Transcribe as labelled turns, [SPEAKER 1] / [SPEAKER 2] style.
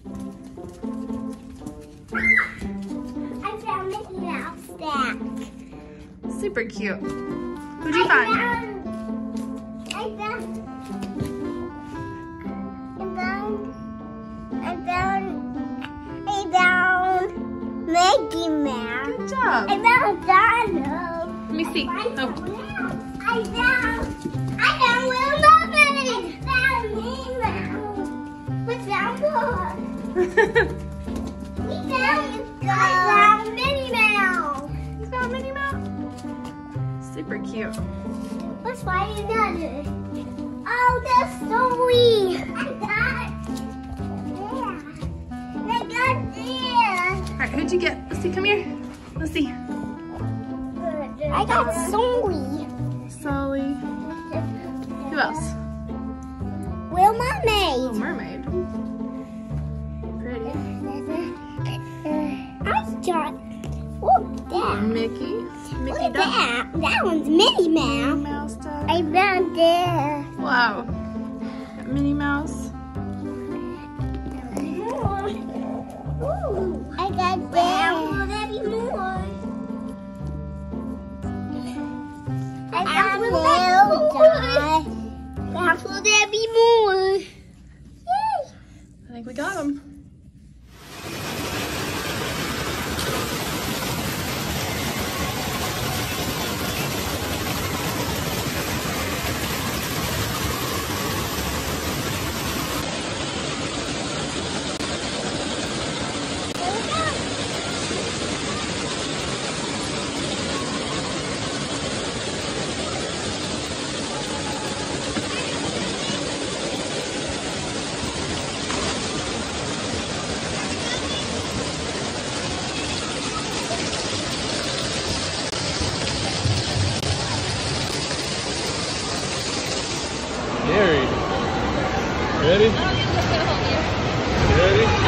[SPEAKER 1] I found Minnie Mouse stack.
[SPEAKER 2] Super cute. Who'd you find?
[SPEAKER 1] I found Mickey Mouse.
[SPEAKER 2] Good job.
[SPEAKER 1] I found Donald.
[SPEAKER 2] Let me see. Oh.
[SPEAKER 1] I found Little Mermaid. I found Minnie Mouse. We found more. I found Minnie Mouse.
[SPEAKER 2] You found Minnie Mouse? Super cute.
[SPEAKER 1] Let's find another. Oh, that's so sweet. I got this.
[SPEAKER 2] All right, who'd you get? Let's see. Come here. Let's see.
[SPEAKER 1] I got Sully.
[SPEAKER 2] Sully. Who else?
[SPEAKER 1] Little Mermaid.
[SPEAKER 2] Little Mermaid. Pretty.
[SPEAKER 1] I got. Look that.
[SPEAKER 2] Mickey. Mickey
[SPEAKER 1] Look
[SPEAKER 2] Duck.
[SPEAKER 1] that one's Minnie Mouse.
[SPEAKER 2] Mouse duck.
[SPEAKER 1] I found this.
[SPEAKER 2] Wow. Got Minnie Mouse.
[SPEAKER 1] Ooh, I got that. Will there be more? I got little guy. Will there be more? Yay!
[SPEAKER 2] I think we got them.
[SPEAKER 3] Gary, ready? Ready?